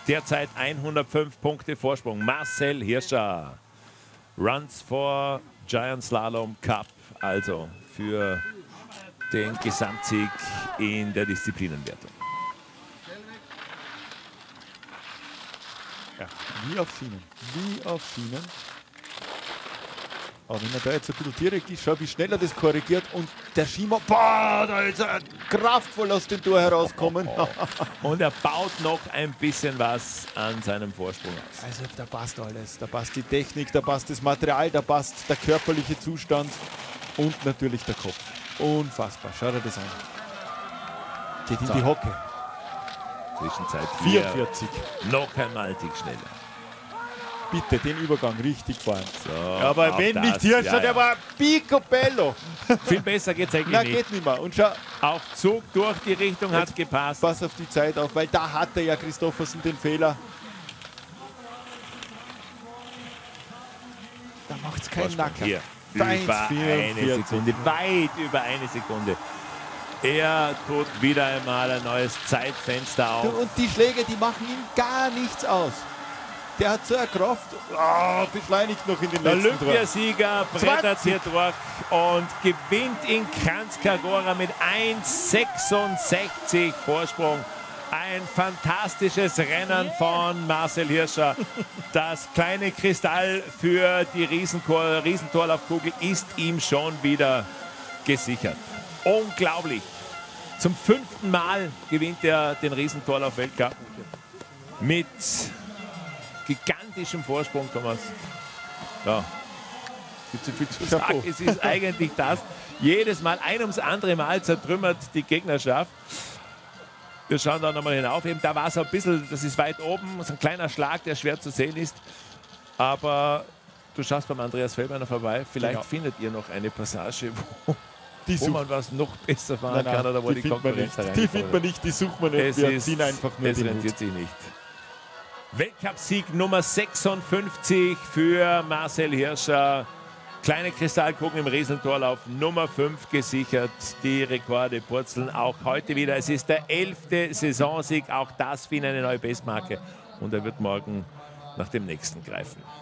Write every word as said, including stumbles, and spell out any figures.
Derzeit hundertfünf Punkte Vorsprung. Marcel Hirscher. Runs for Giant Slalom Cup, also für den Gesamtsieg in der Disziplinenwertung. Ja, wie auf Schienen, wie auf Schienen. Aber wenn er da jetzt ein bisschen direkt ist, schau, wie schnell er das korrigiert und der Schiemann, boah, da ist er kraftvoll aus dem Tor herauskommen. Oh, oh. Und er baut noch ein bisschen was an seinem Vorsprung aus. Also da passt alles, da passt die Technik, da passt das Material, da passt der körperliche Zustand und natürlich der Kopf. Unfassbar, schau dir das an. Geht in So. die Hocke. Zwischenzeit vierundvierzig. Noch einmal Tick schneller. Bitte den Übergang richtig fahren. So, aber wenn das, nicht Hirscher, ja, der ja. war picobello. Viel besser geht's eigentlich Na, nicht. geht nicht mehr. Und schau, Auf Zug durch die Richtung hat gepasst. pass auf die Zeit auf, weil da hatte ja Christoffersen den Fehler. Da macht es keinen Vorsprung Nacker. hier. eins Über eine vierundvierzig. Sekunde, weit über eine Sekunde. Er tut wieder einmal ein neues Zeitfenster Du, auf. und die Schläge, die machen ihm gar nichts aus. Der hat so eine Kraft, oh, beschleunigt noch in den Der letzten Tor. Olympiasieger brettert zwanzig. hier durch und gewinnt in Kranjskagora mit eins sechsundsechzig Vorsprung. Ein fantastisches Rennen von Marcel Hirscher. Das kleine Kristall für die Riesentor Riesentorlaufkugel ist ihm schon wieder gesichert. Unglaublich. Zum fünften Mal gewinnt er den Riesentorlauf-Weltcup mit gigantischem Vorsprung, Thomas. Ja, gibt so viel zu sagen. Es ist eigentlich das. Jedes Mal, ein ums andere Mal zertrümmert die Gegnerschaft. Wir schauen da nochmal hinauf. Eben, da war es ein bisschen, das ist weit oben, so ein kleiner Schlag, der schwer zu sehen ist. Aber du schaust beim Andreas Feldmann vorbei. Vielleicht Genau. findet ihr noch eine Passage, wo, Die, wo sucht, man was noch besser fahren nein, nein, kann oder wo die, die findet man Konkurrenz nicht. da Die reinkommt. findet man nicht, die sucht man nicht. Es, Wir ist, ziehen einfach nur es den rentiert Hut. sich nicht. Weltcup-Sieg Nummer sechsundfünfzig für Marcel Hirscher. Kleine Kristallkugel im Riesentorlauf, Nummer fünf gesichert. Die Rekorde purzeln auch heute wieder. Es ist der elfte Saisonsieg, auch das für ihn eine neue Bestmarke. Und er wird morgen nach dem nächsten greifen.